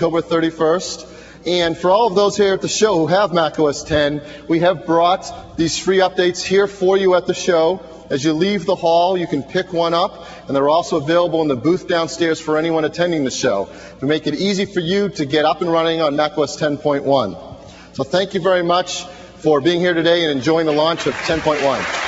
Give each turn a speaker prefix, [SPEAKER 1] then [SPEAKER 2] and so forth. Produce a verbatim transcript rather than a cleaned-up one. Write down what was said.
[SPEAKER 1] October thirty-first. And for all of those here at the show who have Mac O S ten, we have brought these free updates here for you at the show. As you leave the hall, you can pick one up, and they're also available in the booth downstairs for anyone attending the show to make it easy for you to get up and running on Mac O S ten point one. So thank you very much for being here today and enjoying the launch of ten point one.